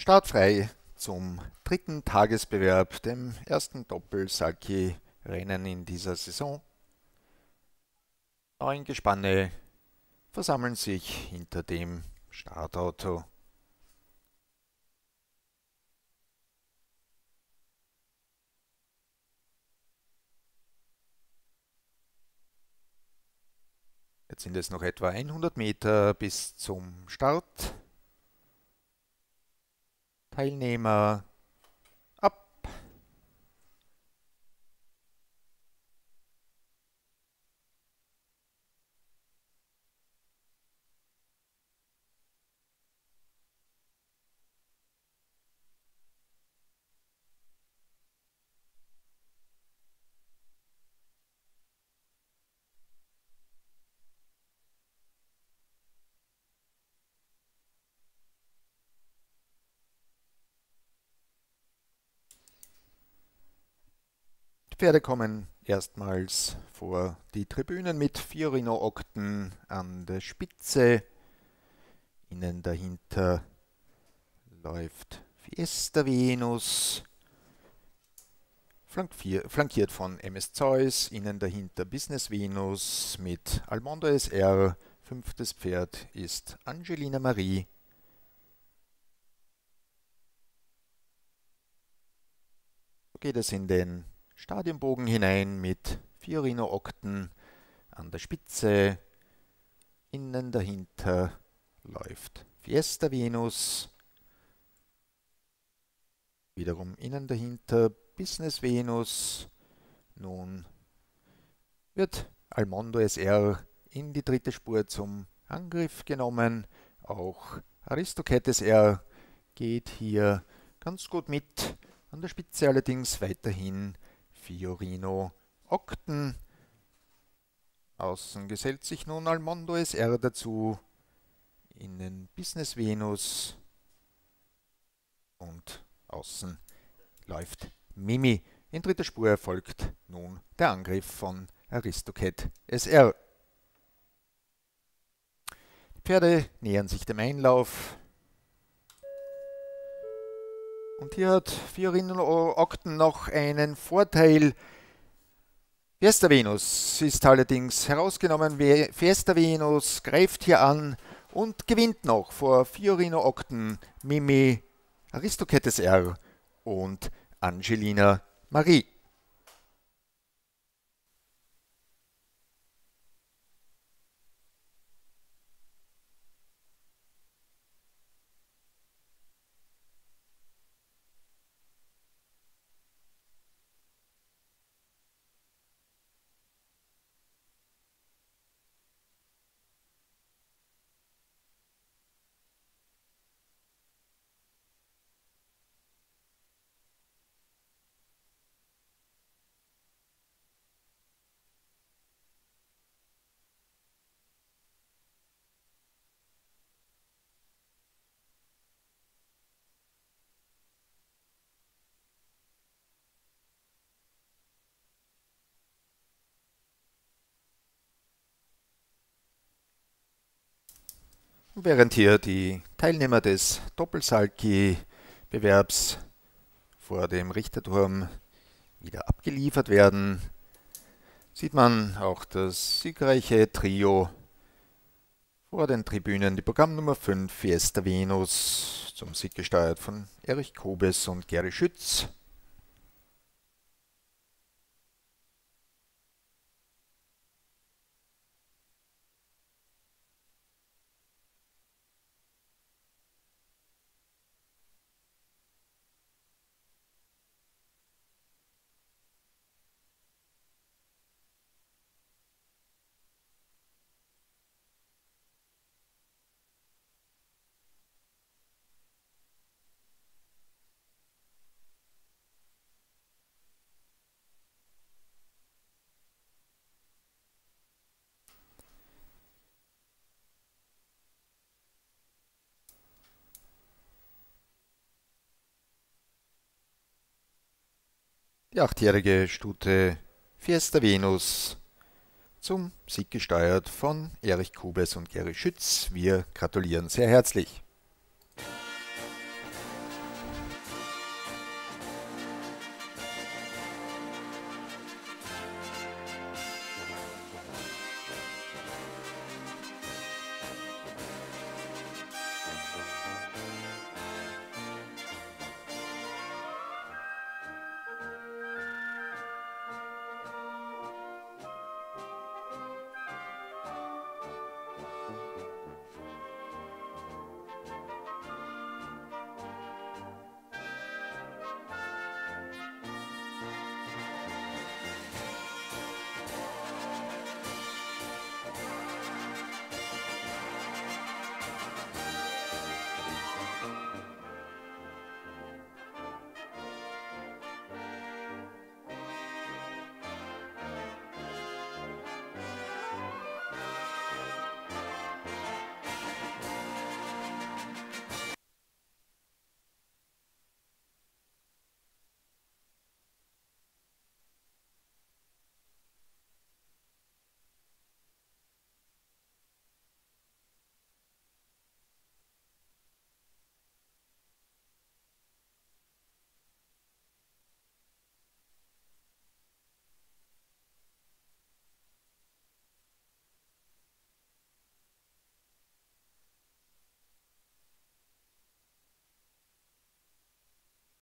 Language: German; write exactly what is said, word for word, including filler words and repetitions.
Startfrei zum dritten Tagesbewerb, dem ersten Doppel-Sulky-Rennen in dieser Saison. Neun Gespanne versammeln sich hinter dem Startauto. Jetzt sind es noch etwa hundert Meter bis zum Start. Teilnehmer ab. Die Pferde kommen erstmals vor die Tribünen mit Fiorino-Okten an der Spitze. Innen dahinter läuft Fiesta Venus, flankiert von M S Zeus, innen dahinter Business Venus mit Almondo S R, fünftes Pferd ist Angelina Marie. So geht es in den Stadionbogen hinein mit Fiorino-Okten an der Spitze, innen dahinter läuft Fiesta Venus, wiederum innen dahinter Business Venus. Nun wird Almondo S R in die dritte Spur zum Angriff genommen. Auch Aristocat S R geht hier ganz gut mit. An der Spitze allerdings weiterhin Fiorino-Okten. Außen gesellt sich nun Almondo S R dazu. Innen Business Venus. Und außen läuft Mimi. In dritter Spur erfolgt nun der Angriff von Aristocat S R. Die Pferde nähern sich dem Einlauf. Und hier hat Fiorino-Okten noch einen Vorteil. Fiesta Venus ist allerdings herausgenommen. Fiesta Venus greift hier an und gewinnt noch vor Fiorino-Okten, Mimi, Aristocat S R und Angelina Marie. Während hier die Teilnehmer des Doppel-Sulky-Bewerbs vor dem Richterturm wieder abgeliefert werden, sieht man auch das siegreiche Trio vor den Tribünen. Die Programmnummer fünf, Fiesta Venus, zum Sieg gesteuert von Erich Kobes und Gary Schütz. Die achtjährige Stute Fiesta Venus, zum Sieg gesteuert von Erich Kobes und Gary Schütz. Wir gratulieren sehr herzlich.